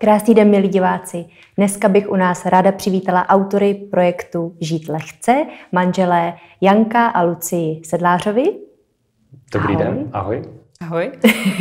Krásný den, milí diváci. Dneska bych u nás ráda přivítala autory projektu Žít lehce, manželé Janka a Lucii Sedlářovi. Dobrý Ahoj. den, ahoj. Ahoj.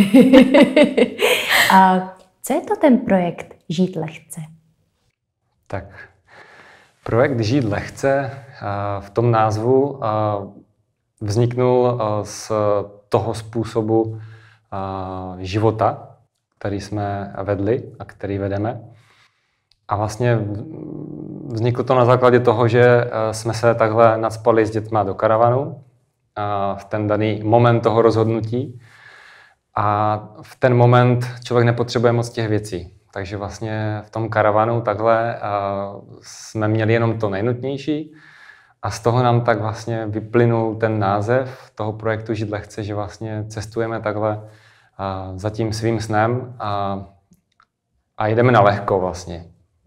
A co je to ten projekt Žít lehce? Tak, projekt Žít lehce v tom názvu vzniknul z toho způsobu života, který jsme vedli a který vedeme. A vlastně vzniklo to na základě toho, že jsme se takhle nacpali s dětma do karavanu v ten daný moment toho rozhodnutí. A v ten moment člověk nepotřebuje moc těch věcí. Takže vlastně v tom karavanu takhle jsme měli jenom to nejnutnější. A z toho nám tak vlastně vyplynul ten název toho projektu Žít lehce, že vlastně cestujeme takhle za tím svým snem a jdeme na lehko vlastně.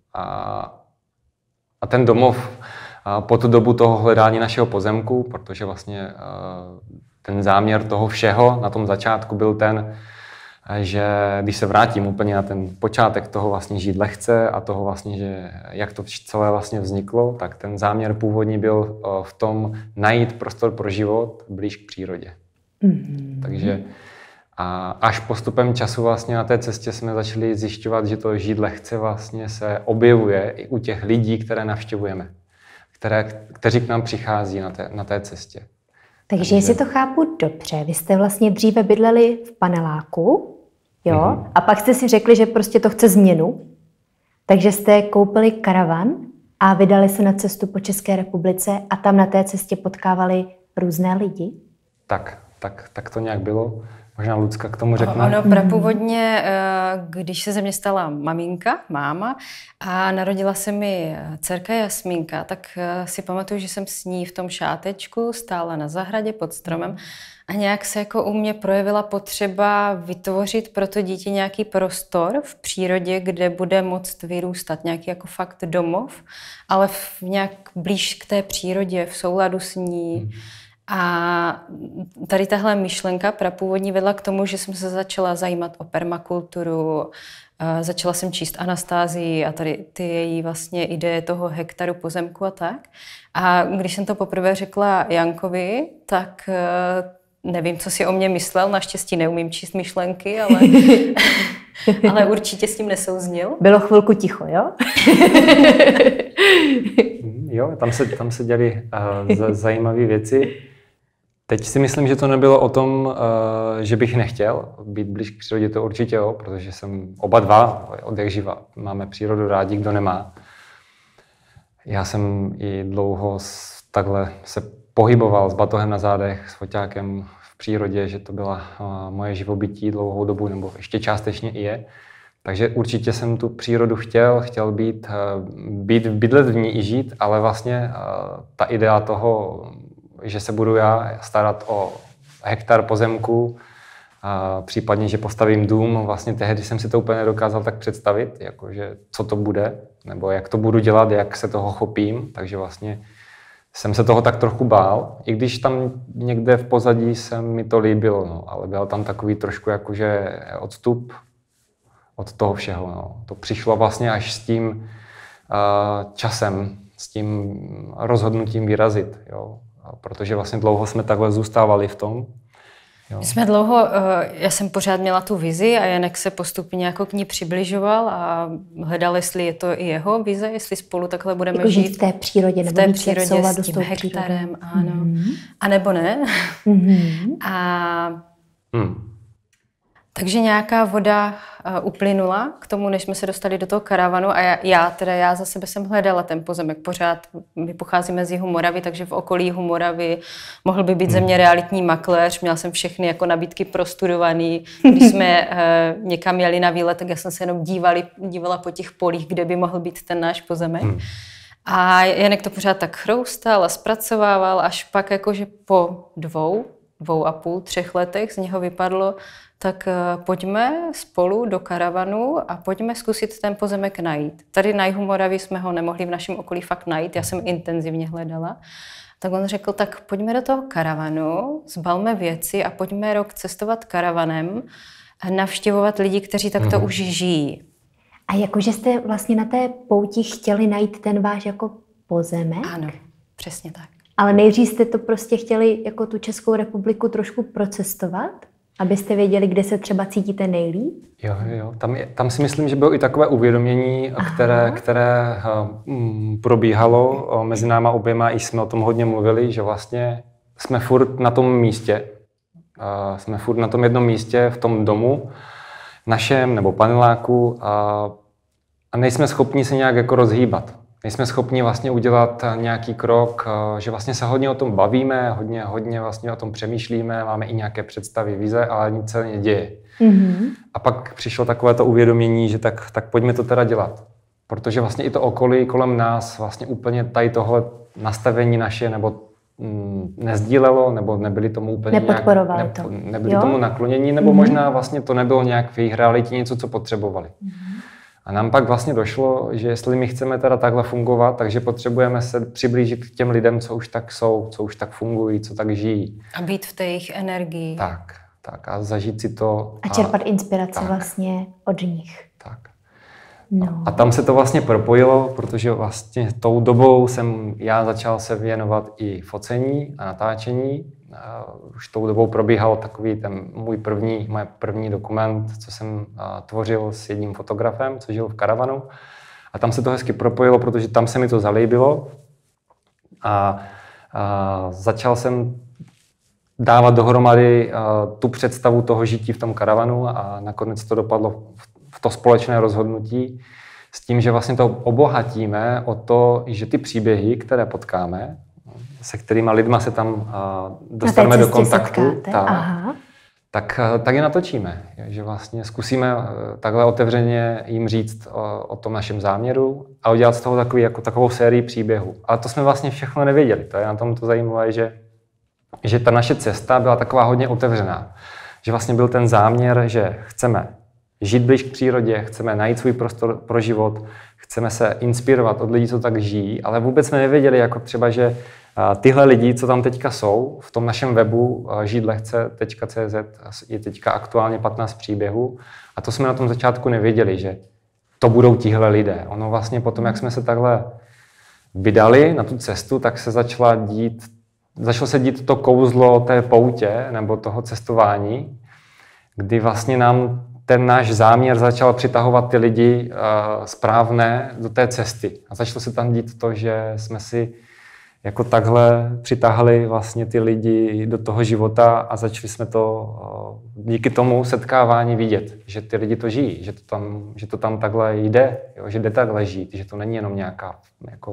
A ten domov po tu dobu toho hledání našeho pozemku, protože vlastně ten záměr toho všeho na tom začátku byl ten, že když se vrátím úplně na ten počátek toho vlastně žít lehce a toho vlastně, že jak to celé vlastně vzniklo, tak ten záměr původní byl v tom najít prostor pro život blíž k přírodě. Mm-hmm. Takže a až postupem času vlastně na té cestě jsme začali zjišťovat, že to žít lehce vlastně se objevuje i u těch lidí, které navštěvujeme, kteří k nám přichází na té cestě. Takže jestli to chápu dobře, vy jste vlastně dříve bydleli v paneláku, jo? Mm-hmm. A pak jste si řekli, že prostě to chce změnu. Takže jste koupili karavan a vydali se na cestu po České republice a tam na té cestě potkávali různé lidi? Tak to nějak bylo. Možná Lucka k tomu řekne. Ono prapůvodně, když se ze mě stala máma a narodila se mi dcerka Jasmínka, tak si pamatuju, že jsem s ní v tom šátečku stála na zahradě pod stromem a nějak se jako u mě projevila potřeba vytvořit pro to dítě nějaký prostor v přírodě, kde bude moct vyrůstat, nějaký jako fakt domov, ale nějak blíž k té přírodě, v souladu s ní. A tady tahle myšlenka prapůvodní vedla k tomu, že jsem se začala zajímat o permakulturu, začala jsem číst Anastázii a tady ty její vlastně ideje toho hektaru pozemku a tak. A když jsem to poprvé řekla Jankovi, tak nevím, co si o mě myslel, naštěstí neumím číst myšlenky, ale určitě s tím nesouznil. Bylo chvilku ticho, jo? Jo, tam se děly zajímavé věci. Teď si myslím, že to nebylo o tom, že bych nechtěl být blíž k přírodě, to určitě jo, protože jsem oba dva od jak živa máme přírodu rádi, kdo nemá. Já jsem i dlouho takhle se pohyboval s batohem na zádech, s foťákem v přírodě, že to byla moje živobytí dlouhou dobu, nebo ještě částečně i je. Takže určitě jsem tu přírodu chtěl bydlet v ní i žít, ale vlastně ta idea toho, že se budu já starat o hektar pozemku, případně, že postavím dům, vlastně tehdy jsem si to úplně nedokázal tak představit, jakože co to bude, nebo jak to budu dělat, jak se toho chopím, takže vlastně jsem se toho tak trochu bál, i když tam někde v pozadí se mi to líbilo, no, ale byl tam takový trošku jakože odstup od toho všeho. No. To přišlo vlastně až s tím časem, s tím rozhodnutím vyrazit, jo. Protože vlastně dlouho jsme takhle zůstávali v tom. Jo. My jsme dlouho, já jsem pořád měla tu vizi a Janek se postupně jako k ní přibližoval a hledal, jestli je to i jeho vize, jestli spolu takhle budeme jako žít v té přírodě, nebo v té přírodě s tím hektarem, ano. A nebo ne. Takže nějaká voda uplynula k tomu, než jsme se dostali do toho karavanu a já za sebe jsem hledala ten pozemek pořád. My pocházíme z jihu Moravy, takže v okolí jihu Moravy mohl by být ze mě realitní makléř. Měla jsem všechny jako nabídky prostudovaný. Když jsme někam jeli na výlet, tak já jsem se jenom dívala po těch polích, kde by mohl být ten náš pozemek. A Janek to pořád tak chroustal a zpracovával, až pak jakože po 2,5, 3 letech z něho vypadlo, tak pojďme spolu do karavanu a pojďme zkusit ten pozemek najít. Tady na jihu Moravy jsme ho nemohli v našem okolí fakt najít, já jsem intenzivně hledala. Tak on řekl, tak pojďme do toho karavanu, zbalme věci a pojďme rok cestovat karavanem a navštěvovat lidi, kteří takto už žijí. A jakože jste vlastně na té pouti chtěli najít ten váš jako pozemek? Ano, přesně tak. Ale nejdřív jste to prostě chtěli jako tu Českou republiku trošku procestovat, abyste věděli, kde se třeba cítíte nejlíp? Jo. Tam si myslím, že bylo i takové uvědomění, které probíhalo mezi náma oběma, i jsme o tom hodně mluvili, že vlastně jsme furt na tom místě. Jsme furt na tom jednom místě, v tom domu, našem nebo paneláku a nejsme schopni se nějak jako rozhýbat. Nejsme schopni vlastně udělat nějaký krok, že vlastně se hodně o tom bavíme, hodně vlastně o tom přemýšlíme, máme i nějaké představy, vize, ale nic se neděje. Mm-hmm. A pak přišlo takové to uvědomění, že tak pojďme to teda dělat. Protože vlastně i to okolí kolem nás vlastně úplně tady tohle nastavení naše nebo nezdílelo, nebo nebyli tomu úplně nebyli tomu naklonění, nebo možná vlastně to nebylo nějak v jejich realitě něco, co potřebovali. Mm-hmm. A nám pak vlastně došlo, že jestli my chceme teda takhle fungovat, takže potřebujeme se přiblížit k těm lidem, co už tak jsou, co už tak fungují, co tak žijí. A být v té jejich energii. Tak a zažít si to. A čerpat inspiraci vlastně od nich. Tak. No. A tam se to vlastně propojilo, protože vlastně tou dobou jsem já začal se věnovat i focení a natáčení. Už tou dobou probíhal takový ten můj první dokument, co jsem tvořil s jedním fotografem, co žil v karavanu. A tam se to hezky propojilo, protože tam se mi to zalíbilo. A začal jsem dávat dohromady tu představu toho žití v tom karavanu a nakonec to dopadlo v to společné rozhodnutí s tím, že vlastně to obohatíme o to, že ty příběhy, které potkáme, se kterýma lidma se tam dostaneme do kontaktu, tak je natočíme. Že vlastně zkusíme takhle otevřeně jim říct o tom našem záměru a udělat z toho takovou sérii příběhů. Ale to jsme vlastně všechno nevěděli. To je na tom to zajímavé, že ta naše cesta byla taková hodně otevřená. Že vlastně byl ten záměr, že chceme žít blíž k přírodě, chceme najít svůj prostor pro život, chceme se inspirovat od lidí, co tak žijí, ale vůbec jsme nevěděli, jako třeba, že tyhle lidi, co tam teďka jsou, v tom našem webu žítlehce.cz je teďka aktuálně 15 příběhů a to jsme na tom začátku nevěděli, že to budou tihle lidé. Ono vlastně potom, jak jsme se takhle vydali na tu cestu, tak se začalo se dít to kouzlo té poutě nebo toho cestování, kdy vlastně nám ten náš záměr začal přitahovat ty lidi správné do té cesty. A začalo se tam dít to, že jsme si jako takhle přitáhli vlastně ty lidi do toho života a začali jsme to díky tomu setkávání vidět, že ty lidi to žijí, že to tam takhle jde, jo, že jde takhle žít, že to není jenom nějaká jako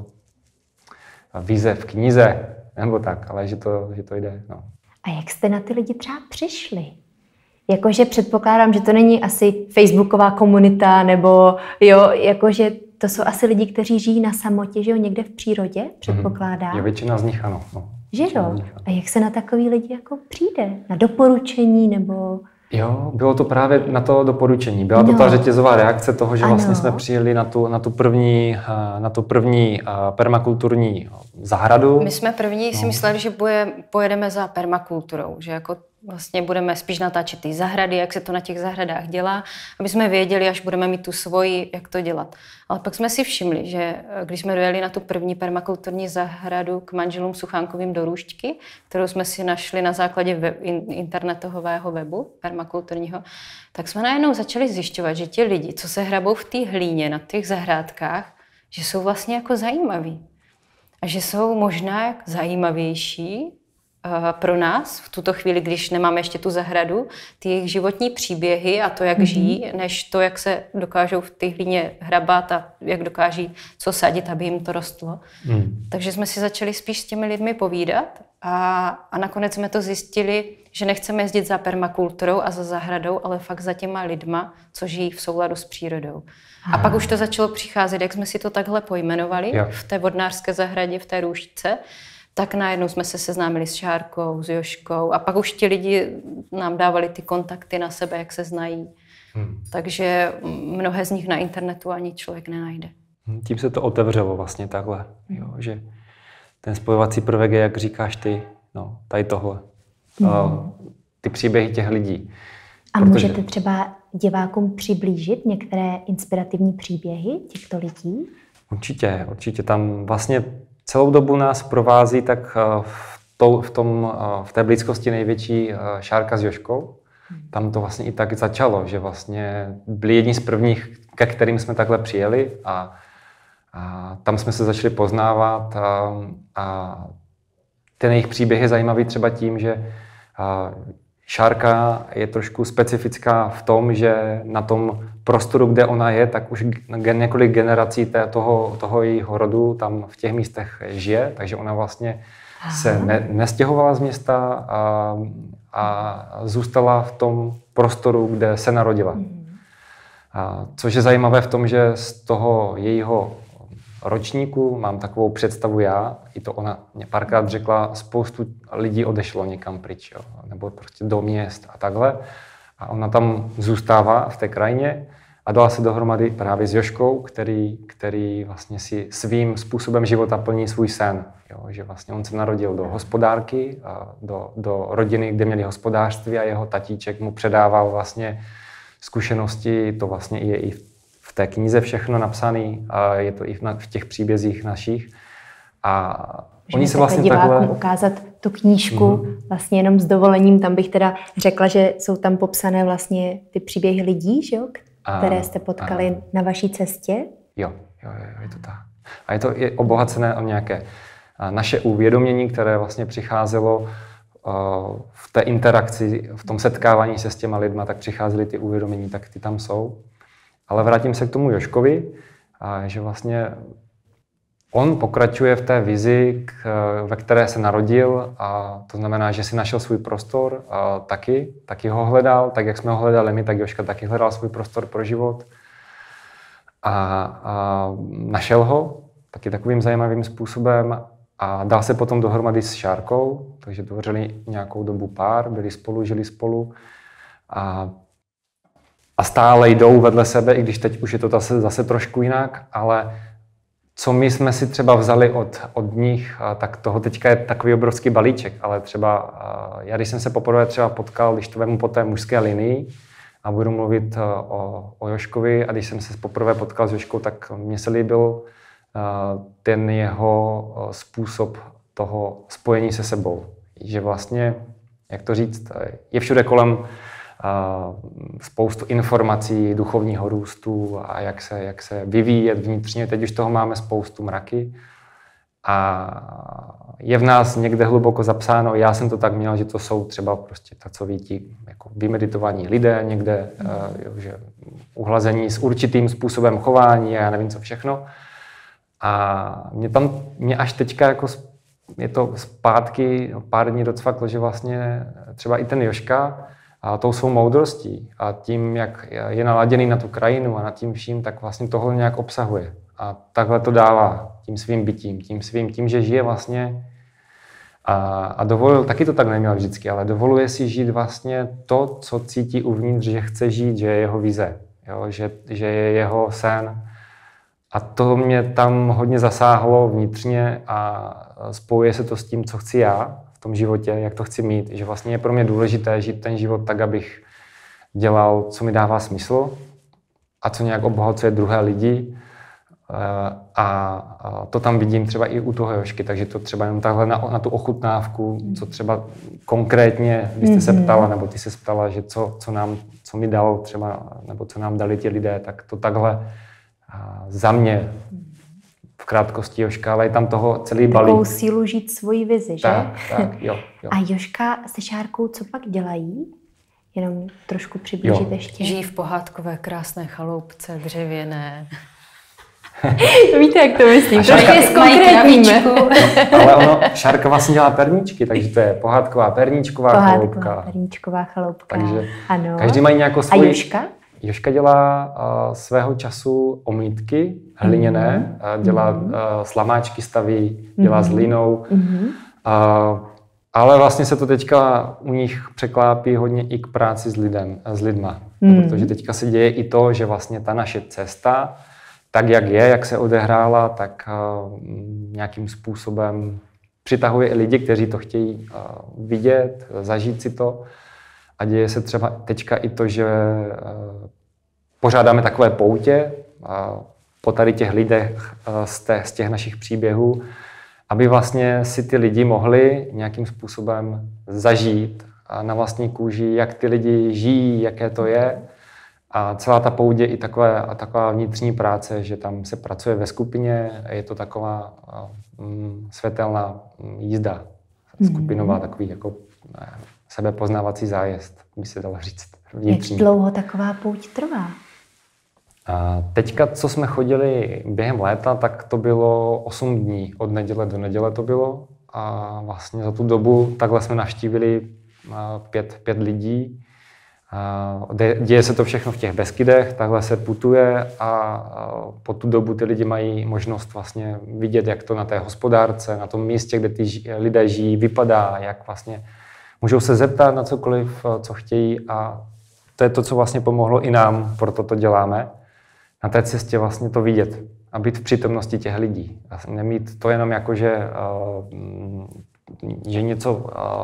vize v knize nebo tak, ale že to jde. No. A jak jste na ty lidi třeba přišli? Jakože předpokládám, že to není asi facebooková komunita, nebo jo, jakože to jsou asi lidi, kteří žijí na samotě, že jo, někde v přírodě, předpokládám. Je většina z nich ano. No. Že jo? A jak se na takový lidi jako přijde? Na doporučení nebo... Jo, bylo to právě na to doporučení. Byla to ta řetězová reakce toho, že vlastně jsme přijeli na tu první permakulturní zahradu. My jsme první si mysleli, že pojedeme za permakulturou, že jako vlastně budeme spíš natáčet ty zahrady, jak se to na těch zahradách dělá, aby jsme věděli, až budeme mít tu svoji, jak to dělat. Ale pak jsme si všimli, že když jsme dojeli na tu první permakulturní zahradu k manželům Suchánkovým do Růžďky, kterou jsme si našli na základě internetového webu permakulturního, tak jsme najednou začali zjišťovat, že ti lidi, co se hrabou v té hlíně na těch zahrádkách, že jsou vlastně jako zajímaví. A že jsou možná zajímavější pro nás v tuto chvíli, když nemáme ještě tu zahradu, ty jejich životní příběhy a to, jak žijí, než to, jak se dokážou v té hlíně hrabat a jak dokáží co sadit, aby jim to rostlo. Takže jsme si začali spíš s těmi lidmi povídat a nakonec jsme to zjistili, že nechceme jezdit za permakulturou a za zahradou, ale fakt za těma lidma, co žijí v souladu s přírodou. A pak už to začalo přicházet, jak jsme si to takhle pojmenovali v té vodnářské zahradě, v té Růžďce, tak najednou jsme se seznámili s Šárkou, s Jožkou a pak už ti lidi nám dávali ty kontakty na sebe, jak se znají. Takže mnohé z nich na internetu ani člověk nenajde. Tím se to otevřelo vlastně takhle, jo, že ten spojovací prvek je, jak říkáš ty, tady tohle. Ty příběhy těch lidí. A můžete třeba divákům přiblížit některé inspirativní příběhy těchto lidí? Určitě. Tam vlastně celou dobu nás provází tak v té blízkosti největší Šárka s Jožkou. Tam to vlastně i tak začalo, že vlastně byli jedni z prvních, ke kterým jsme takhle přijeli a tam jsme se začali poznávat a ten jejich příběh je zajímavý třeba tím, že Šárka je trošku specifická v tom, že na tom prostoru, kde ona je, tak už několik generací toho jejího rodu tam v těch místech žije, takže ona vlastně se nestěhovala z města a zůstala v tom prostoru, kde se narodila. Což je zajímavé v tom, že z toho jejího ročníku mám takovou představu já, i to ona mě párkrát řekla, spoustu lidí odešlo někam pryč, jo, nebo prostě do měst a takhle. A ona tam zůstává v té krajině a dala se dohromady právě s Jožkou, který vlastně si svým způsobem života plní svůj sen. Jo, že vlastně on se narodil do hospodárky, do rodiny, kde měli hospodářství a jeho tatíček mu předával vlastně zkušenosti, to vlastně je i v té knize všechno napsané, a je to i v těch příbězích našich. A oni se vlastně divákům ukázat tu knížku vlastně jenom s dovolením, tam bych teda řekla, že jsou tam popsané vlastně ty příběhy lidí, že jo, které jste potkali na vaší cestě. Jo, je to tak. A je to obohacené o nějaké naše uvědomění, které vlastně přicházelo v té interakci, v tom setkávání se s těma lidma, tak přicházely ty uvědomění, tak ty tam jsou. Ale vrátím se k tomu Jožkovi, že vlastně on pokračuje v té vizi, ve které se narodil, a to znamená, že si našel svůj prostor taky ho hledal, tak jak jsme ho hledali my, tak Jožka taky hledal svůj prostor pro život. A našel ho taky takovým zajímavým způsobem a dal se potom dohromady s Šárkou, takže tvořili nějakou dobu pár, byli spolu, žili spolu a stále jdou vedle sebe, i když teď už je to zase trošku jinak, ale co my jsme si třeba vzali od nich, tak toho teďka je takový obrovský balíček, ale třeba já, když jsem se poprvé třeba potkal, když to vemu po té mužské linii a budu mluvit o Jožkovi, a když jsem se poprvé potkal s Jožkou, tak mně se líbil ten jeho způsob toho spojení se sebou. Že vlastně, jak to říct, je všude kolem spoustu informací duchovního růstu a jak se vyvíjet vnitřně. Teď už toho máme spoustu mraky a je v nás někde hluboko zapsáno, já jsem to tak měl, že to jsou třeba prostě takoví ti jako vymeditovaní lidé, někde že uhlazení s určitým způsobem chování a já nevím co všechno. A mě až teďka jako je to zpátky pár dní docvaklo, že vlastně třeba i ten Jožka a tou svou moudrostí a tím, jak je naladěný na tu krajinu a nad tím vším, tak vlastně tohle nějak obsahuje. A takhle to dává tím svým bytím, tím, že žije vlastně a dovolil, taky to tak neměl vždycky, ale dovoluje si žít vlastně to, co cítí uvnitř, že chce žít, že je jeho vize, jo? Že je jeho sen. A to mě tam hodně zasáhlo vnitřně a spojuje se to s tím, co chci já v tom životě, jak to chci mít. Že vlastně je pro mě důležité žít ten život tak, abych dělal, co mi dává smysl a co nějak obohacuje druhé lidi. A to tam vidím třeba i u toho Jožky, takže to třeba jenom takhle na tu ochutnávku, co třeba konkrétně vy jste se ptala, nebo ty se ptala, že co mi dal třeba, nebo co nám dali ti lidé, tak to takhle za mě v krátkosti Jožka, ale je tam toho celý balík. Takovou sílu žít svoji vizi, že? Tak, jo. A Jožka se Šárkou co pak dělají? Jenom trošku přiblížit ještě. Žijí v pohádkové krásné chaloupce, dřevěné. Víte, jak to myslím? Trošku je zkonkrétníme. Ale ono, Šárka vlastně dělá perníčky, takže to je pohádková perníčková chaloupka. Perníčková chaloupka, takže ano. Každý mají nějakou svoji... A Jožka? Jožka dělá svého času omítky hliněné, dělá slamáčky staví, dělá s hlínou. Ale vlastně se to teďka u nich překlápí hodně i k práci s lidma. Protože teďka se děje i to, že vlastně ta naše cesta, tak jak je, jak se odehrála, tak nějakým způsobem přitahuje i lidi, kteří to chtějí vidět, zažít si to. A děje se třeba teďka i to, že pořádáme takové poutě po tady těch lidech z těch našich příběhů, aby vlastně si ty lidi mohli nějakým způsobem zažít na vlastní kůži, jak ty lidi žijí, jaké to je. A celá ta poutě i taková vnitřní práce, že tam se pracuje ve skupině, je to taková světelná jízda, skupinová, takový jako sebepoznávací zájezd, by se dalo říct. Vnitřní. Jak dlouho taková pouť trvá? A teďka, co jsme chodili během léta, tak to bylo 8 dní. Od neděle do neděle to bylo. A vlastně za tu dobu takhle jsme navštívili 5 lidí. Děje se to všechno v těch Beskydech, takhle se putuje a po tu dobu ty lidi mají možnost vlastně vidět, jak to na té hospodárce, na tom místě, kde ty lidé žijí, vypadá, jak vlastně můžou se zeptat na cokoliv, co chtějí, a to je to, co vlastně pomohlo i nám, proto to děláme. Na té cestě vlastně to vidět a být v přítomnosti těch lidí. Nemít to jenom jako, že něco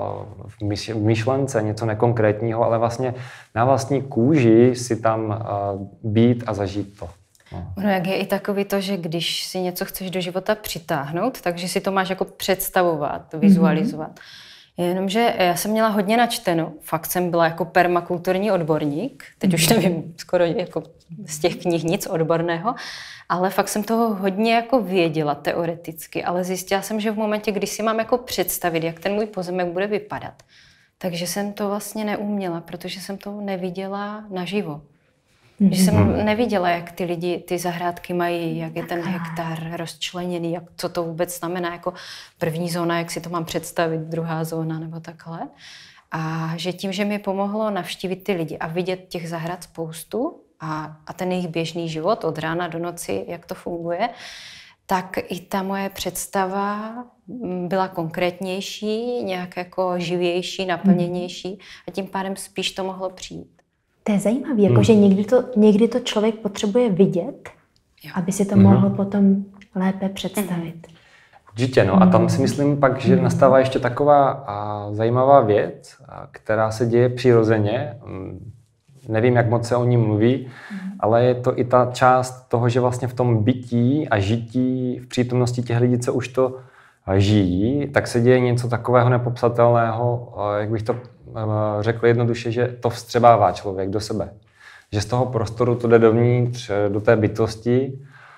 v myšlence, něco nekonkrétního, ale vlastně na vlastní kůži si tam být a zažít to. No, jak je i takový to, že když si něco chceš do života přitáhnout, takže si to máš jako představovat, vizualizovat. Jenomže já jsem měla hodně načteno, fakt jsem byla jako permakulturní odborník, teď už nevím skoro jako z těch knih nic odborného, ale fakt jsem toho hodně jako věděla teoreticky, ale zjistila jsem, že v momentě, kdy si mám jako představit, jak ten můj pozemek bude vypadat, takže jsem to vlastně neuměla, protože jsem to neviděla naživo. Že jsem neviděla, jak ty lidi ty zahrádky mají, jak je ten hektar rozčleněný, jak, co to vůbec znamená, jako první zóna, jak si to mám představit, druhá zóna nebo takhle. A že tím, že mi pomohlo navštívit ty lidi a vidět těch zahrad spoustu a ten jejich běžný život od rána do noci, jak to funguje, tak i ta moje představa byla konkrétnější, nějak jako živější, naplněnější a tím pádem spíš to mohlo přijít. To je zajímavé, jakože někdy to člověk potřebuje vidět, aby si to mohl potom lépe představit. Určitě, no. A tam si myslím pak, že nastává ještě taková zajímavá věc, která se děje přirozeně. Nevím, jak moc se o ní mluví, ale je to i ta část toho, že vlastně v tom bytí a žití v přítomnosti těch lidí, co už to žijí, tak se děje něco takového nepopsatelného, jak bych to řekl jednoduše, že to vstřebává člověk do sebe. Že z toho prostoru to jde dovnitř, do té bytosti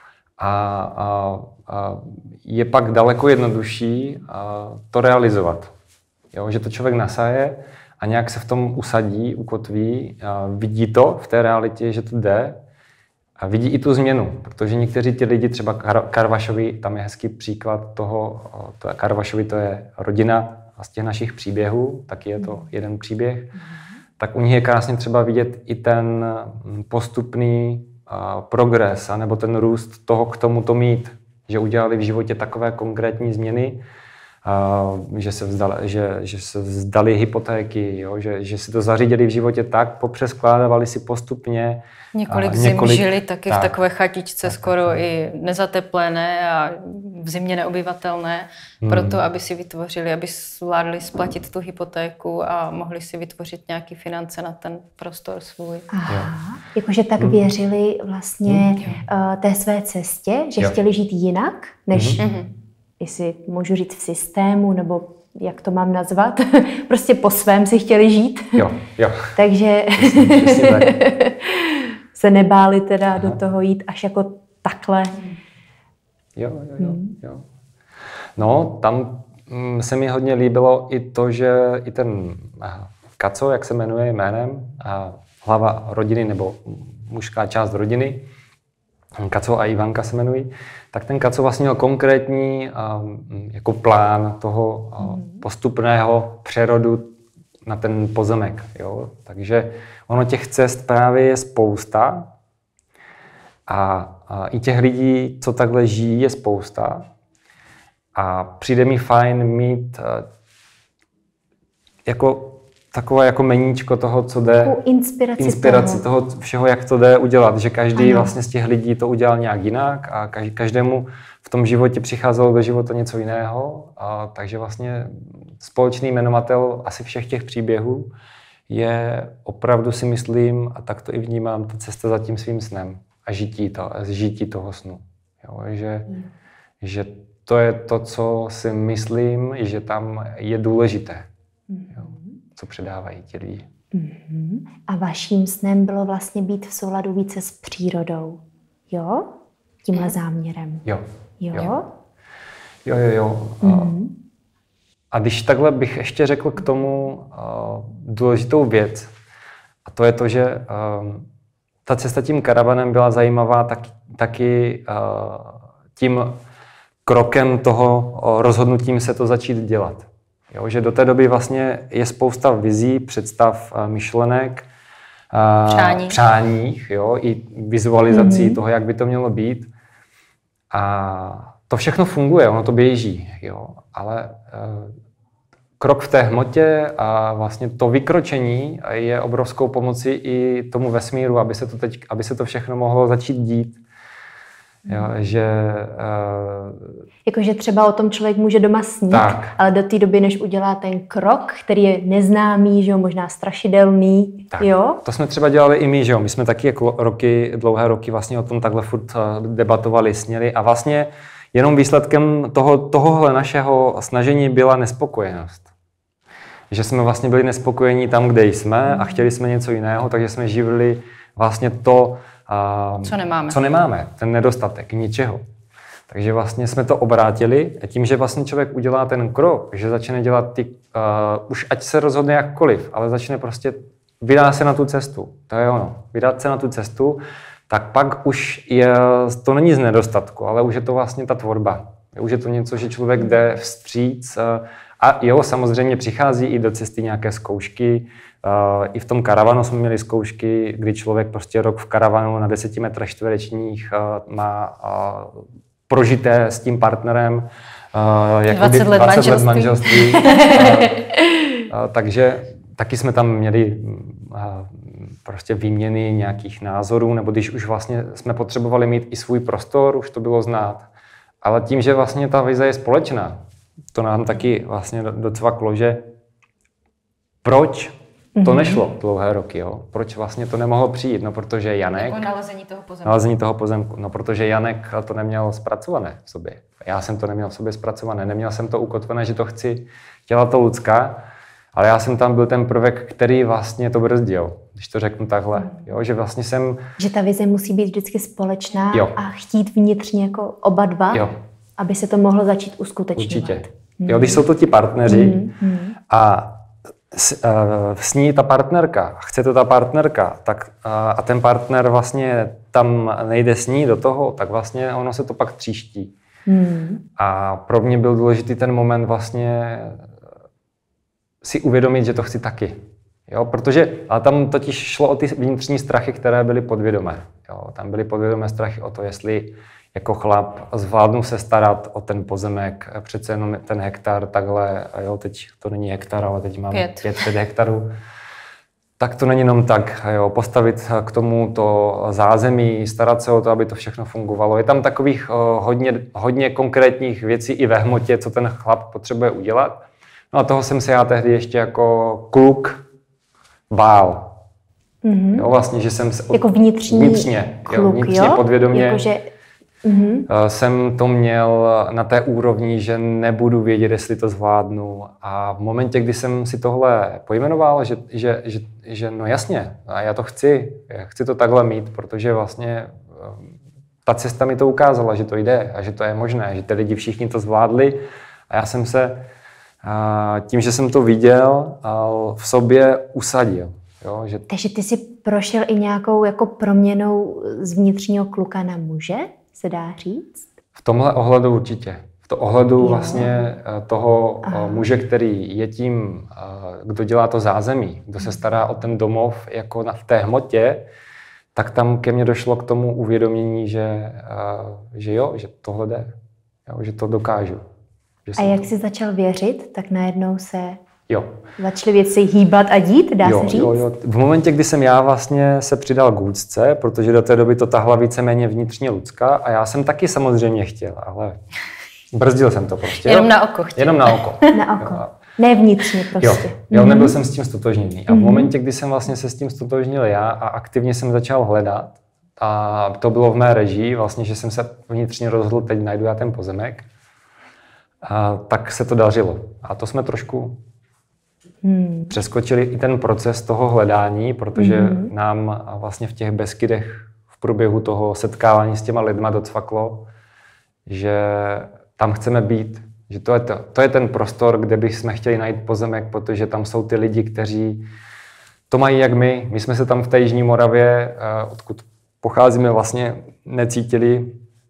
a je pak daleko jednodušší to realizovat. Jo, že to člověk nasaje a nějak se v tom usadí, ukotví, vidí to v té realitě, že to jde a vidí i tu změnu, protože někteří ti lidi, třeba Karvašovi, tam je hezký příklad toho, Karvašovi to je rodina a z těch našich příběhů, taky je to jeden příběh, tak u nich je krásně třeba vidět i ten postupný progres, anebo ten růst toho k tomu to mít, že udělali v životě takové konkrétní změny, že se vzdali hypotéky, jo? Že si to zařídili v životě tak, popřeskládávali si postupně. Několik zim žili taky v takové chatičce, skoro i nezateplené a v zimě neobyvatelné, proto aby si vytvořili, aby zvládli splatit tu hypotéku a mohli si vytvořit nějaké finance na ten prostor svůj. Jakože tak věřili vlastně té své cestě, že chtěli žít jinak, než... jestli můžu říct v systému, nebo jak to mám nazvat, prostě po svém si chtěli žít. Jo. Takže tak. se nebáli teda do toho jít až jako takhle. Jo. No, tam se mi hodně líbilo i to, že i ten Kaco, jak se jmenuje jménem, hlava rodiny nebo mužská část rodiny, Kaco a Ivanka se jmenují, tak ten Kaco vlastně měl konkrétní jako plán toho postupného přerodu na ten pozemek. Jo? Takže ono těch cest právě je spousta a i těch lidí, co takhle žijí, je spousta. A přijde mi fajn mít jako takové jako meníčko toho, co jde, inspiraci toho všeho, jak to jde udělat, že každý vlastně z těch lidí to udělal nějak jinak a každému v tom životě přicházelo do života něco jiného, takže vlastně společný jmenovatel asi všech těch příběhů je opravdu si myslím, a tak to i vnímám, ta cesta za tím svým snem a žití toho snu. Jo, že to je to, co si myslím, že tam je důležité, jo, co předávají ti lidi. A vaším snem bylo vlastně být v souladu více s přírodou, jo? Tímhle záměrem. Jo. Jo? Jo. A když takhle bych ještě řekl k tomu důležitou věc, a to je to, že ta cesta tím karavanem byla zajímavá taky tím krokem toho rozhodnutím se to začít dělat. Jo, že do té doby vlastně je spousta vizí, představ, myšlenek, přáních, jo, i vizualizací toho, jak by to mělo být. A to všechno funguje, ono to běží, jo, ale krok v té hmotě a vlastně to vykročení je obrovskou pomocí i tomu vesmíru, aby se to všechno mohlo začít dít. Jo, jakože třeba o tom člověk může doma snít, ale do té doby, než udělá ten krok, který je neznámý, že jo, možná strašidelný, tak, jo? To jsme třeba dělali i my, že jo, my jsme taky jako dlouhé roky vlastně o tom takhle furt debatovali, sněli a vlastně jenom výsledkem tohohle našeho snažení byla nespokojenost. Že jsme vlastně byli nespokojení tam, kde jsme a chtěli jsme něco jiného, takže jsme živili vlastně to, co nemáme, ten nedostatek, ničeho. Takže vlastně jsme to obrátili a tím, že vlastně člověk udělá ten krok, že začne dělat už ať se rozhodne jakkoliv, ale začne prostě, vydá se na tu cestu, to je ono, vydat se na tu cestu, tak pak už to není z nedostatku, ale už je to vlastně ta tvorba. Už je to něco, že člověk jde vstříc a jo, samozřejmě přichází i do cesty nějaké zkoušky. I v tom karavanu jsme měli zkoušky, kdy člověk prostě rok v karavanu na 10 metrech čtverečních má prožité s tím partnerem 20 let manželství. Takže taky jsme tam měli prostě výměny nějakých názorů, nebo když už vlastně jsme potřebovali mít i svůj prostor, už to bylo znát. Ale tím, že vlastně ta vize je společná, to nám taky vlastně docvaklo, že proč to nešlo dlouhé roky, jo? Proč vlastně to nemohlo přijít? No, protože Janek... Jako nalezení toho pozemku. No, protože Janek to neměl zpracované v sobě. Já jsem to neměl v sobě zpracované. Neměl jsem to ukotvené, že to chtěla to Lucka, ale já jsem tam byl ten prvek, který vlastně to brzdil, když to řeknu takhle. Jo? Že vlastně Že ta vize musí být vždycky společná a chtít vnitřně jako oba dva, aby se to mohlo začít uskutečňovat. Určitě. Jo, když jsou to ti partneři a sní ta partnerka, chce to ta partnerka, tak a ten partner vlastně tam nejde s ní do toho, tak vlastně ono se to pak tříští. A pro mě byl důležitý ten moment vlastně si uvědomit, že to chci taky. Jo, ale tam totiž šlo o ty vnitřní strachy, které byly podvědomé. Jo, tam byly podvědomé strachy o to, jestli jako chlap zvládnu se starat o ten pozemek, přece jenom ten hektar takhle, jo, teď to není hektar, ale teď máme 5 hektarů. Tak to není jenom tak, jo, postavit k tomu to zázemí, starat se o to, aby to všechno fungovalo. Je tam takových hodně konkrétních věcí i ve hmotě, co ten chlap potřebuje udělat. No a toho jsem se já tehdy ještě jako kluk bál. Jo, vlastně, že jsem jako vnitřně podvědomě jakože, jsem to měl na té úrovni, že nebudu vědět, jestli to zvládnu. A v momentě, kdy jsem si tohle pojmenoval, že no jasně, a já to chci to takhle mít, protože vlastně ta cesta mi to ukázala, že to jde a že to je možné, že ty lidi všichni to zvládli a já jsem se tím, že jsem to viděl, v sobě usadil. Jo, Takže ty jsi prošel i nějakou jako proměnou z vnitřního kluka na muže, se dá říct? V tomhle ohledu určitě. V tom ohledu vlastně toho muže, který je tím, kdo dělá to zázemí, kdo se stará o ten domov jako v té hmotě, tak tam ke mně došlo k tomu uvědomění, že že tohle jde, jo, že to dokážu. A jak jsi začal věřit, tak najednou se začaly věci hýbat a dít, dá se říct? Jo. V momentě, kdy jsem já vlastně se přidal k Lucce, protože do té doby to tahla víceméně vnitřně Lucka a já jsem taky samozřejmě chtěl, ale brzdil jsem to prostě. Jenom na oko chtěl. Jenom na oko. Na oko. Ne vnitřně prostě. Jo, nebyl jsem s tím stotožněný. A v momentě, kdy jsem vlastně se s tím stotožnil já a aktivně jsem začal hledat, a to bylo v mé režii, vlastně, že jsem se vnitřně rozhodl, teď najdu já ten pozemek, tak se to dařilo. A to jsme trošku přeskočili i ten proces toho hledání, protože nám vlastně v těch Beskydech v průběhu toho setkávání s těma lidma docvaklo, že tam chceme být, že to je ten prostor, kde bychom chtěli najít pozemek, protože tam jsou ty lidi, kteří to mají jak my. My jsme se tam v té Jižní Moravě, odkud pocházíme, vlastně necítili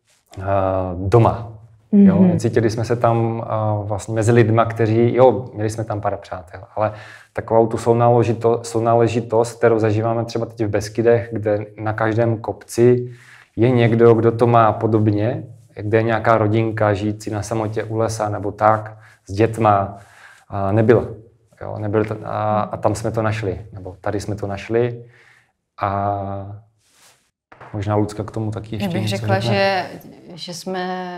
doma. Jo? Necítili jsme se tam vlastně mezi lidma, kteří, měli jsme tam pár přátel, ale takovou tu sounáležitost, kterou zažíváme třeba teď v Beskydech, kde na každém kopci je někdo, kdo to má podobně, kde je nějaká rodinka žijící na samotě u lesa nebo tak, s dětma, nebyla. Jo? A tam jsme to našli, nebo tady jsme to našli a možná Lucka k tomu taky ještě Já bych řekla, že jsme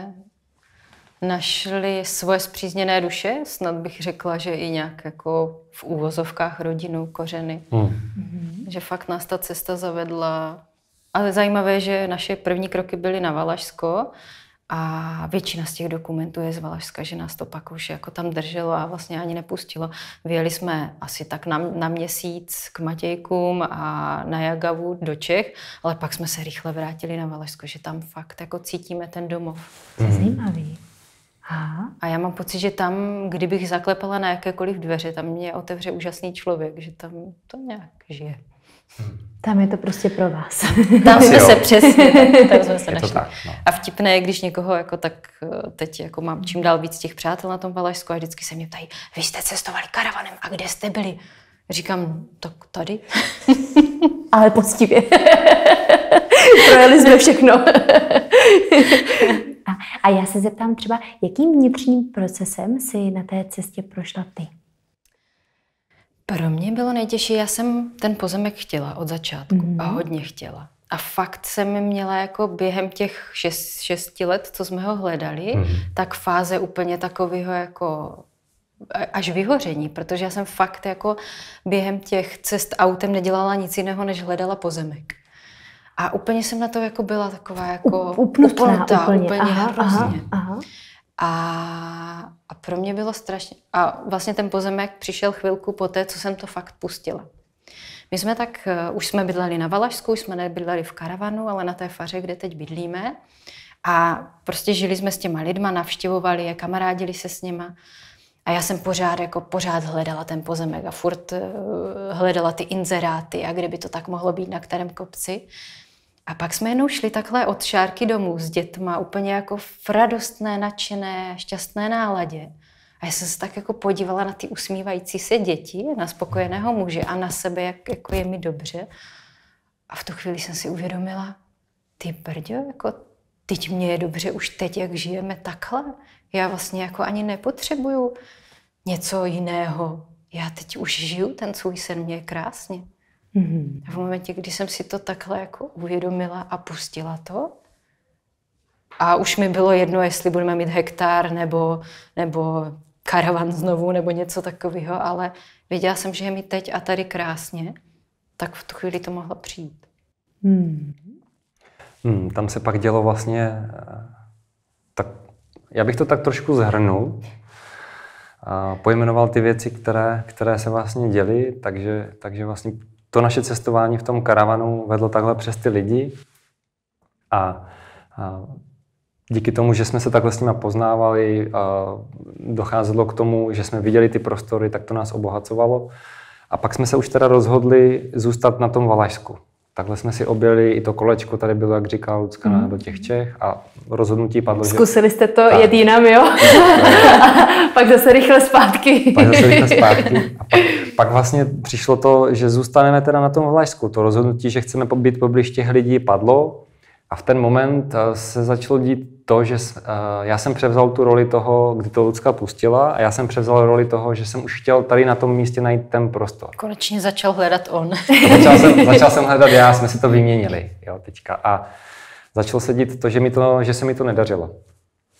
našli svoje spřízněné duše, snad bych řekla, že i nějak jako v úvozovkách rodinu, kořeny. Že fakt nás ta cesta zavedla. Ale zajímavé je, že naše první kroky byly na Valašsko a většina z těch dokumentů je z Valašska, že nás to pak už jako tam drželo a vlastně ani nepustilo. Vyjeli jsme asi tak na měsíc k Matějkům a na Jagavu do Čech, ale pak jsme se rychle vrátili na Valašsko, že tam fakt jako cítíme ten domov. To je zajímavý. Aha. A já mám pocit, že tam, kdybych zaklepala na jakékoliv dveře, tam mě otevře úžasný člověk, že tam to nějak žije. Tam je to prostě pro vás. Tam jsme se přesně, tam jsme se našli. Tak, no. A vtipné je, když někoho jako tak teď jako mám čím dál víc těch přátel na tom Valašsku a vždycky se mě ptají, vy jste cestovali karavanem a kde jste byli? Říkám, tak tady. Ale poctivě. Projeli jsme všechno. A já se zeptám třeba, jakým vnitřním procesem si na té cestě prošla ty? Pro mě bylo nejtěžší, já jsem ten pozemek chtěla od začátku a hodně chtěla. A fakt jsem měla jako během těch 6 let, co jsme ho hledali, tak fáze úplně takového jako až vyhoření, protože já jsem fakt jako během těch cest autem nedělala nic jiného, než hledala pozemek. A úplně jsem na to jako byla taková jako upnutá, úplně hrozně. Aha. A pro mě bylo strašně... A vlastně ten pozemek přišel chvilku poté, co jsem to fakt pustila. My jsme tak, už jsme bydleli na Valašsku, už jsme nebydleli v karavanu, ale na té faře, kde teď bydlíme. A prostě žili jsme s těma lidma, navštěvovali je, kamarádili se s nima. A já jsem pořád hledala ten pozemek a furt hledala ty inzeráty a kde by to tak mohlo být, na kterém kopci. A pak jsme jednou šli takhle od Šárky domů s dětma, úplně jako v radostné, nadšené, šťastné náladě. A já jsem se tak jako podívala na ty usmívající se děti, na spokojeného muže a na sebe, jak jako je mi dobře. A v tu chvíli jsem si uvědomila, ty brďo, jako teď mě je dobře už teď, jak žijeme takhle. Já vlastně jako ani nepotřebuju něco jiného. Já teď už žiju, ten svůj sen, mě je krásně. A v momentě, kdy jsem si to takhle jako uvědomila a pustila to, a už mi bylo jedno, jestli budeme mít hektar nebo karavan znovu nebo něco takového, ale věděla jsem, že je mi teď a tady krásně, tak v tu chvíli to mohlo přijít. Tam se pak dělo vlastně, tak já bych to tak trošku zhrnul, a pojmenoval ty věci, které se vlastně děly, takže vlastně to naše cestování v tom karavanu vedlo takhle přes ty lidi a díky tomu, že jsme se takhle s nimi poznávali, docházelo k tomu, že jsme viděli ty prostory, tak to nás obohacovalo. A pak jsme se už teda rozhodli zůstat na tom Valašsku. Takhle jsme si objeli i to kolečko, tady bylo, jak říká Lucka, do těch Čech a rozhodnutí padlo, že... Zkusili jste to jet jinam, jo? A pak zase rychle zpátky. A pak vlastně přišlo to, že zůstaneme teda na tom Valašsku. To rozhodnutí, že chceme být poblíž těch lidí, padlo. A v ten moment se začalo dít to, že já jsem převzal tu roli toho, kdy to Lucka pustila, a já jsem převzal roli toho, že jsem už chtěl tady na tom místě najít ten prostor. Konečně začal hledat on. Začal jsem hledat já, jsme si to vyměnili, jo, teďka. A začalo se dít to, že se mi to nedařilo.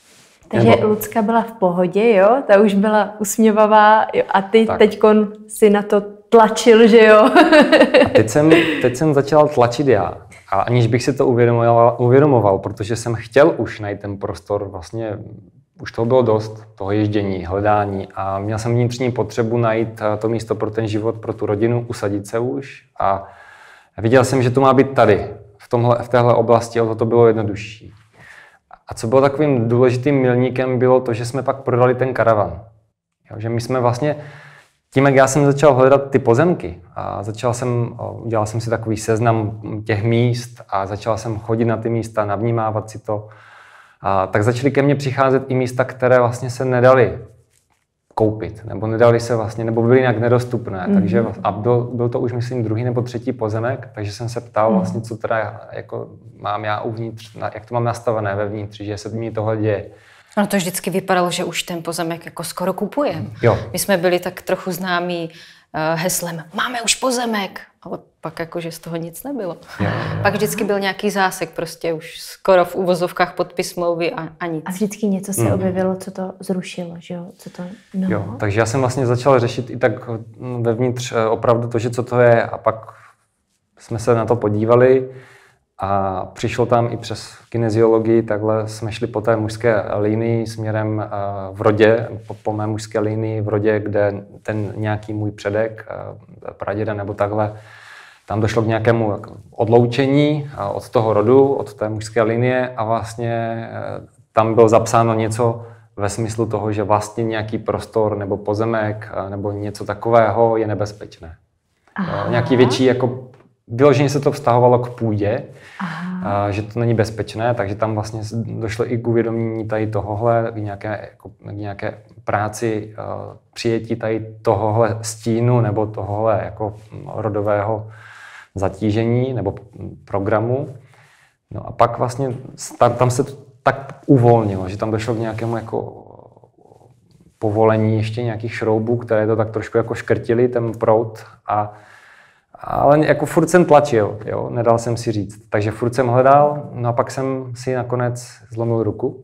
Takže Lucka byla v pohodě, jo? Ta už byla usměvavá, jo? A ty teďkon si na to tlačil, že jo? A teď jsem začal tlačit já. A aniž bych si to uvědomoval, protože jsem chtěl už najít ten prostor, vlastně už toho bylo dost, toho ježdění, hledání a měl jsem vnitřní potřebu najít to místo pro ten život, pro tu rodinu, usadit se už a viděl jsem, že to má být tady, v téhle oblasti, ale to bylo jednodušší. A co bylo takovým důležitým milníkem, bylo to, že jsme pak prodali ten karavan. Jo, že my jsme vlastně, tím, jak já jsem začal hledat ty pozemky a udělal jsem si takový seznam těch míst a začal jsem chodit na ty místa, navnímávat si to, tak začaly ke mně přicházet i místa, které vlastně se nedaly koupit, nebo nedali se vlastně, nebo byly nějak nedostupné. Takže a byl to už, myslím, druhý nebo třetí pozemek, takže jsem se ptal vlastně, co teda jako mám já uvnitř, jak to mám nastavené vevnitř, že se mi tohle děje. No to vždycky vypadalo, že už ten pozemek jako skoro kupujeme. My jsme byli tak trochu známí heslem máme už pozemek, ale pak jakože z toho nic nebylo. Jo. Pak vždycky byl nějaký zásek, prostě už skoro v uvozovkách podpis smlouvy a nic. A vždycky něco se objevilo, co to zrušilo, že jo? Jo, takže já jsem vlastně začal řešit i tak vevnitř opravdu to, že co to je a pak jsme se na to podívali a přišlo tam i přes kineziologii, takhle jsme šli po té mužské linii směrem v rodě, po mé mužské linii v rodě, kde ten nějaký můj předek, praděda nebo takhle, tam došlo k nějakému odloučení od toho rodu, od té mužské linie a vlastně tam bylo zapsáno něco ve smyslu toho, že vlastně nějaký prostor nebo pozemek nebo něco takového je nebezpečné. Nějaký větší jako vyloženě se to vztahovalo k půdě, že to není bezpečné, takže tam vlastně došlo i k uvědomění tady tohohle, k nějaké práci, přijetí tady tohohle stínu nebo tohohle jako rodového zatížení nebo programu. No a pak vlastně tam se to tak uvolnilo, že tam došlo k nějakému jako povolení ještě nějakých šroubů, které to tak trošku jako škrtily, ten proud ale jako furt jsem tlačil, jo? Nedal jsem si říct. Takže furt jsem hledal, no a pak jsem si nakonec zlomil ruku.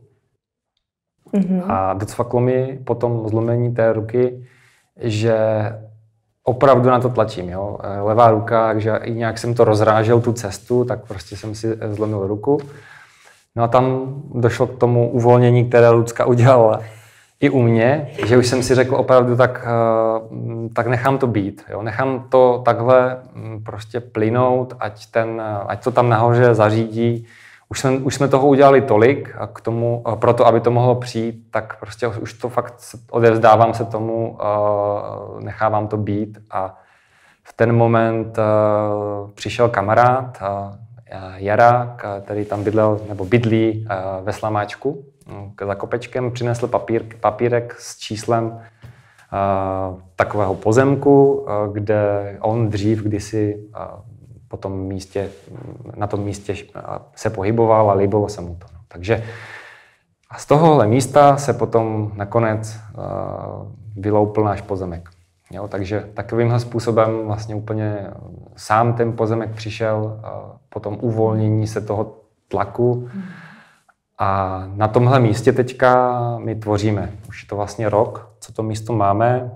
A docvaklo mi po tom zlomení té ruky, že opravdu na to tlačím. Jo? Levá ruka, takže i nějak jsem to rozrážel, tu cestu, tak prostě jsem si zlomil ruku. No a tam došlo k tomu uvolnění, které Lucka udělala i u mě, že už jsem si řekl opravdu, tak nechám to být. Jo? Nechám to takhle prostě plynout, ať to tam nahoře zařídí. Už jsme toho udělali tolik a k tomu, proto, aby to mohlo přijít, tak prostě už to fakt odevzdávám se tomu, nechávám to být. A v ten moment přišel kamarád Jara, který tam bydlí ve Slamáčku, za kopečkem, přinesl papírek s číslem takového pozemku, kde on dřív kdysi na tom místě se pohyboval a líbilo se mu to. Takže z tohohle místa se potom nakonec vyloupil náš pozemek. Jo, takže takovýmhle způsobem vlastně úplně sám ten pozemek přišel po tom uvolnění se toho tlaku. A na tomhle místě teďka my tvoříme. Už je to vlastně rok, co to místo máme.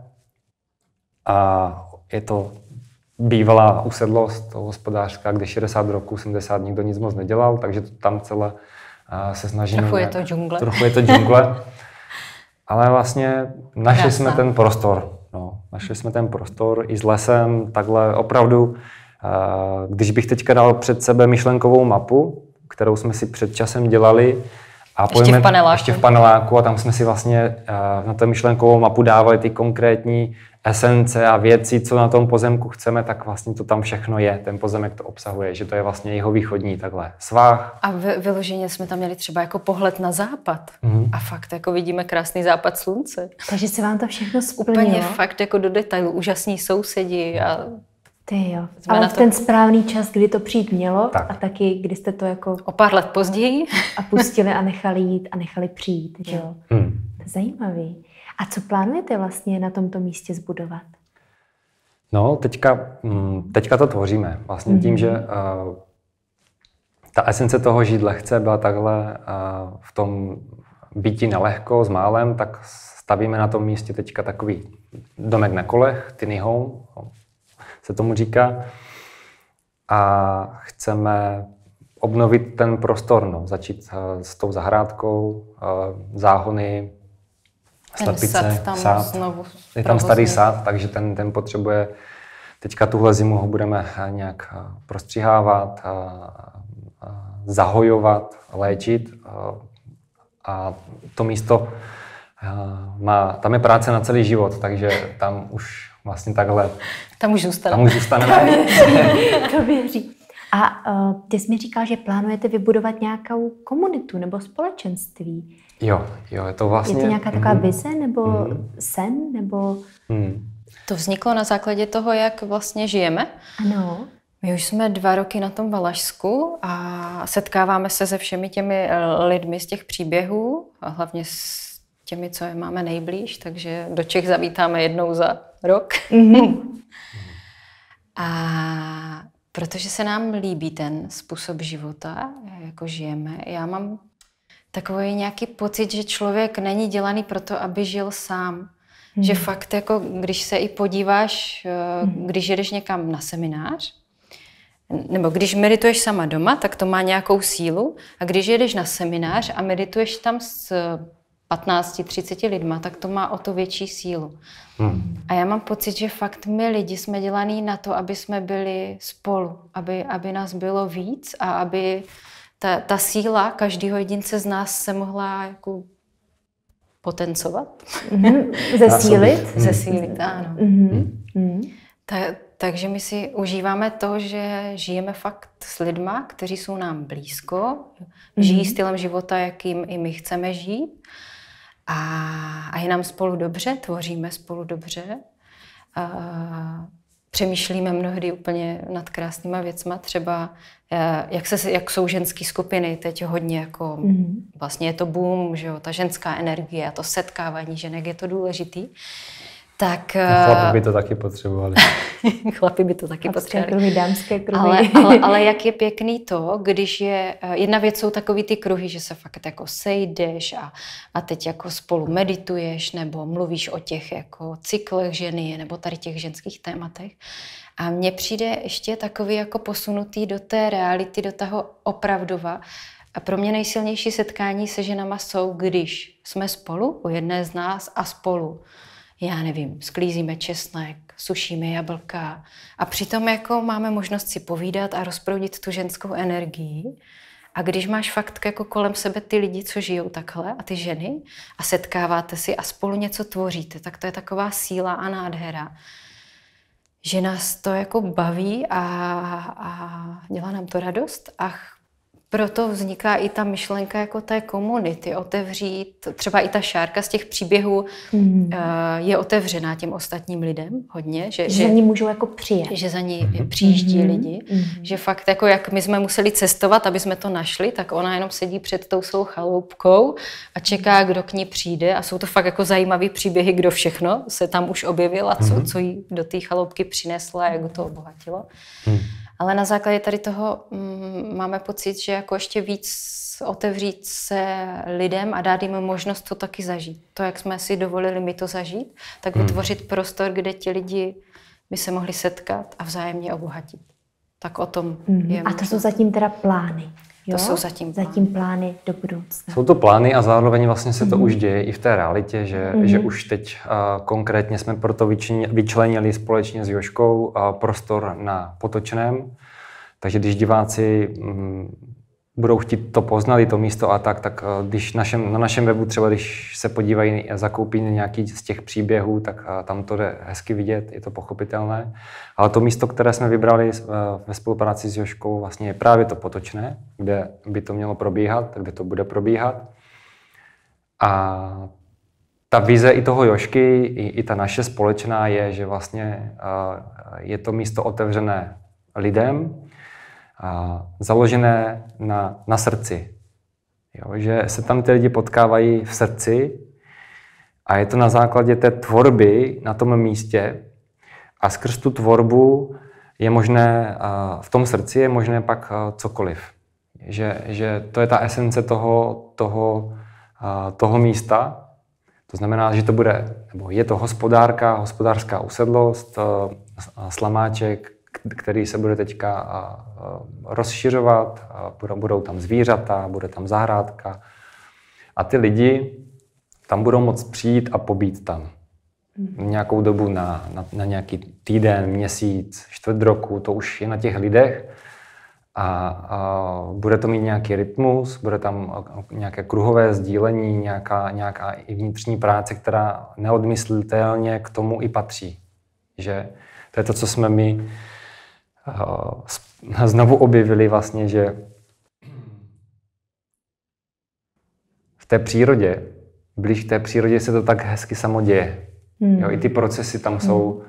A je to bývalá usedlost hospodářská, kde 60 roků, 70 nikdo nic moc nedělal, takže to tam celé se snažíme. Trochu je to džungle. Trochu je to džungle. Ale vlastně našli jsme ten prostor. No, našli jsme ten prostor i s lesem, takhle opravdu. Když bych teďka dal před sebe myšlenkovou mapu, kterou jsme si před časem dělali. A ještě v paneláku a tam jsme si vlastně na tu myšlenkovou mapu dávali ty konkrétní esence a věci, co na tom pozemku chceme, tak vlastně to tam všechno je. Ten pozemek to obsahuje, že to je vlastně jeho východní takhle svah. A vyloženě jsme tam měli třeba jako pohled na západ. A fakt jako vidíme krásný západ slunce. Takže se vám to všechno splnilo? Úplně fakt jako do detailu, úžasní sousedi a ty jo, ale v ten správný čas, kdy to přijít mělo a taky, kdy jste to jako o pár let později a pustili a nechali jít a nechali přijít, že jo. To je zajímavý. A co plánujete vlastně na tomto místě zbudovat? No, teďka to tvoříme. Vlastně tím, že ta esence toho žít lehce byla takhle v tom býti nelehko s málem, tak stavíme na tom místě teďka takový domek na kolech, tiny home, se tomu říká. A chceme obnovit ten prostor, začít s tou zahrádkou, záhony, slepice, sád. Je tam starý sád, takže ten potřebuje, teďka tuhle zimu ho budeme nějak prostřihávat, zahojovat, léčit. A to místo tam je práce na celý život, takže tam už vlastně takhle. Tam už zůstaneme. To věří. A ty jsi mi říkal, že plánujete vybudovat nějakou komunitu nebo společenství. Jo, je to vlastně... Je to nějaká taková vize nebo sen nebo... To vzniklo na základě toho, jak vlastně žijeme. Ano. My už jsme 2 roky na tom Valašsku a setkáváme se se všemi těmi lidmi z těch příběhů, a hlavně s těmi, co je máme nejblíž, takže do Čech zavítáme jednou za rok. A protože se nám líbí ten způsob života, jako žijeme, já mám takový nějaký pocit, že člověk není dělaný proto, aby žil sám. Že fakt, jako když se i podíváš, když jedeš někam na seminář, nebo když medituješ sama doma, tak to má nějakou sílu. A když jedeš na seminář a medituješ tam s 15-30 lidma, tak to má o to větší sílu. A já mám pocit, že fakt my lidi jsme dělaný na to, aby jsme byli spolu, aby nás bylo víc a aby ta síla každého jedince z nás se mohla jako potencovat. Zesílit, ano. Takže my si užíváme to, že žijeme fakt s lidma, kteří jsou nám blízko, žijí stylem života, jakým i my chceme žít a je nám spolu dobře, tvoříme spolu dobře. Přemýšlíme mnohdy úplně nad krásnýma věcma, třeba jak jsou ženské skupiny, teď hodně jako vlastně je to boom, že jo, ta ženská energie a to setkávání ženek je to důležitý. Tak, chlapi by to taky potřebovali. Chlapi by to taky potřebovali. Kruhy, dámské kruhy. Ale jak je pěkný to, když je... Jedna věc jsou takový ty kruhy, že se fakt jako sejdeš a teď jako spolu medituješ nebo mluvíš o těch jako cyklech ženy nebo tady těch ženských tématech. A mně přijde ještě takový jako posunutý do té reality, do toho opravdova. A pro mě nejsilnější setkání se ženama jsou, když jsme spolu, u jedné z nás a spolu. Já nevím, sklízíme česnek, sušíme jablka a přitom jako máme možnost si povídat a rozproudit tu ženskou energii. A když máš fakt jako kolem sebe ty lidi, co žijou takhle a ty ženy a setkáváte si a spolu něco tvoříte, tak to je taková síla a nádhera, že nás to jako baví a dělá nám to radost a proto vzniká i ta myšlenka jako té komunity, otevřít, třeba i ta šárka z těch příběhů je otevřená těm ostatním lidem hodně. Že za ní můžou jako přijet. Že za ní přijíždí lidi. Že fakt jako jak my jsme museli cestovat, aby jsme to našli, tak ona jenom sedí před tou svou chaloupkou a čeká, kdo k ní přijde. A jsou to fakt jako zajímavý příběhy, kdo všechno se tam už objevil a co jí do té chaloupky přinesla a jak to obohatilo. Ale na základě tady toho máme pocit, že jako ještě víc otevřít se lidem a dát jim možnost to taky zažít. To, jak jsme si dovolili my to zažít, tak vytvořit prostor, kde ti lidi by se mohli setkat a vzájemně obohatit. Tak o tom je. A to jsou zatím teda plány. Jo? To jsou zatím plány do budoucna. Jsou to plány a zároveň vlastně se to už děje i v té realitě, že už teď konkrétně jsme proto vyčlenili společně s Jožkou prostor na Potočném. Takže když diváci budou chtít to poznat, i to místo a tak když na našem webu třeba, když se podívají a zakoupí nějaký z těch příběhů, tak tam to jde hezky vidět, je to pochopitelné. Ale to místo, které jsme vybrali ve spolupráci s Jožkou, vlastně je právě to Potočné, kde by to mělo probíhat, kde to bude probíhat. A ta vize i toho Jožky, i ta naše společná je, že vlastně je to místo otevřené lidem, založené na srdci. Jo, že se tam ty lidi potkávají v srdci a je to na základě té tvorby na tom místě a skrz tu tvorbu je možné, v tom srdci je možné pak cokoliv. Že to je ta esence toho toho místa. To znamená, že to bude, nebo je to hospodářská usedlost, slamáček, který se bude teďka rozšiřovat, budou tam zvířata, bude tam zahrádka a ty lidi tam budou moct přijít a pobít tam. Nějakou dobu na nějaký týden, měsíc, čtvrt roku, to už je na těch lidech a bude to mít nějaký rytmus, bude tam nějaké kruhové sdílení, nějaká i vnitřní práce, která neodmyslitelně k tomu i patří. Že to je to, co jsme my znovu objevili vlastně, že v té přírodě, blíž k té přírodě se to tak hezky samo děje. Jo, i ty procesy tam jsou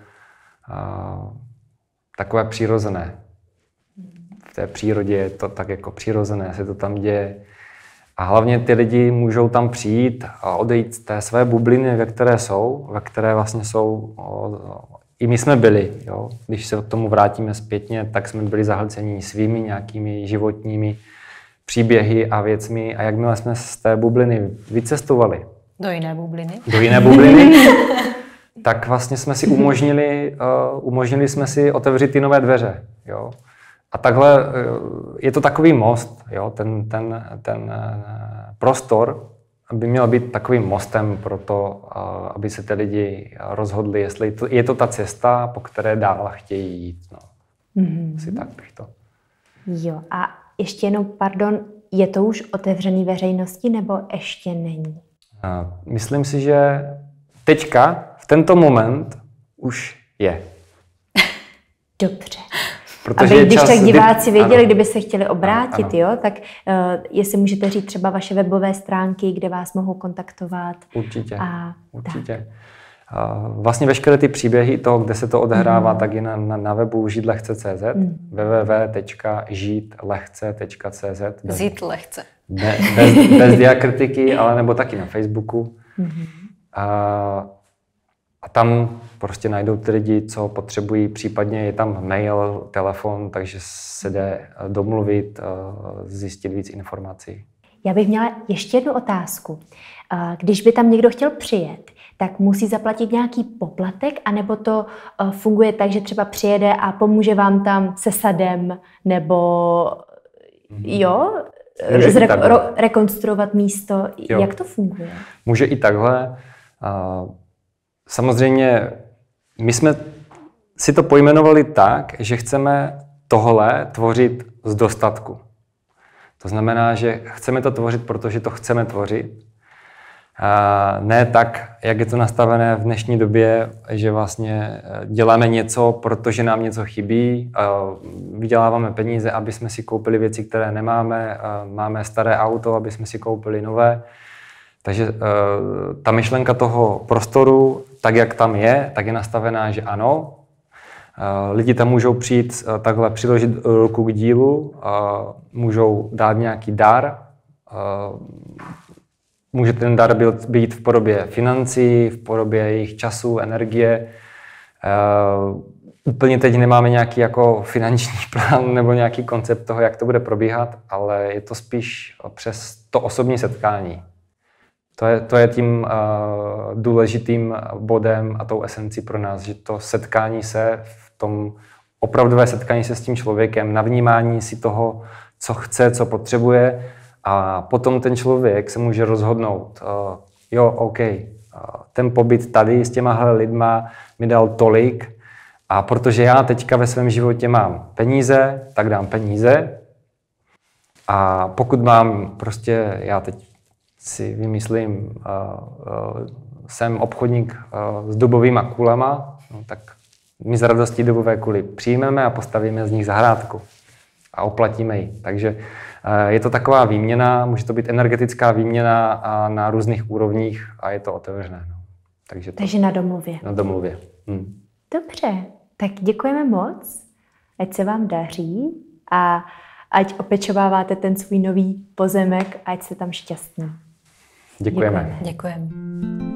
takové přirozené. V té přírodě je to tak jako přirozené, se to tam děje. A hlavně ty lidi můžou tam přijít a odejít z té své bubliny, ve které vlastně jsou. I my jsme byli, jo. Když se k tomu vrátíme zpětně, tak jsme byli zahlceni svými nějakými životními příběhy a věcmi. A jakmile jsme z té bubliny vycestovali do jiné bubliny, tak vlastně jsme si umožnili jsme si otevřít ty nové dveře. Jo. A takhle je to takový most, jo. Ten prostor by měl být takovým mostem pro to, aby se ty lidi rozhodli, jestli je to ta cesta, po které dál chtějí jít. No. Asi tak bych to. Jo, a ještě jenom, pardon, je to už otevřený veřejnosti, nebo ještě není? Myslím si, že teďka, v tento moment, už je. Dobře. Protože aby když tak diváci věděli, ano, kdyby se chtěli obrátit, ano. Jo, tak jestli můžete říct třeba vaše webové stránky, kde vás mohou kontaktovat. Určitě. Vlastně veškeré ty příběhy toho, kde se to odehrává, tak je na webu žitlehce.cz, www.žitlehce.cz. Žít lehce. Bez diakritiky, ale nebo taky na Facebooku. A tam prostě najdou ty lidi, co potřebují, případně je tam mail, telefon, takže se jde domluvit, zjistit víc informací. Já bych měla ještě jednu otázku. Když by tam někdo chtěl přijet, tak musí zaplatit nějaký poplatek, anebo to funguje tak, že třeba přijede a pomůže vám tam se sadem, nebo rekonstruovat místo. Jo. Jak to funguje? Může i takhle. Samozřejmě my jsme si to pojmenovali tak, že chceme tohle tvořit z dostatku. To znamená, že chceme to tvořit, protože to chceme tvořit. Ne tak, jak je to nastavené v dnešní době, že vlastně děláme něco, protože nám něco chybí, vyděláváme peníze, aby jsme si koupili věci, které nemáme, máme staré auto, aby jsme si koupili nové. Takže ta myšlenka toho prostoru, tak jak tam je, tak je nastavená, že ano. Lidi tam můžou přijít takhle přiložit ruku k dílu, můžou dát nějaký dar. Může ten dar být v podobě financí, v podobě jejich času, energie. Úplně teď nemáme nějaký jako finanční plán nebo nějaký koncept toho, jak to bude probíhat, ale je to spíš přes to osobní setkání. To je tím důležitým bodem a tou esencí pro nás, že to setkání se, v tom opravdové setkání se s tím člověkem, navnímání si toho, co chce, co potřebuje, a potom ten člověk se může rozhodnout, ten pobyt tady s těma lidma mi dal tolik, a protože já teďka ve svém životě mám peníze, tak dám peníze, a pokud mám prostě, já teď si vymyslím, jsem obchodník s dubovýma kulama, no, tak my z radostí dubové kuly přijmeme a postavíme z nich zahrádku a oplatíme ji. Takže je to taková výměna, může to být energetická výměna a na různých úrovních a je to otevřené. No. Takže na domluvě. Na domluvě. Dobře, tak děkujeme moc, ať se vám daří a ať opečováváte ten svůj nový pozemek, ať jste tam šťastní. Děkujeme. Děkujeme.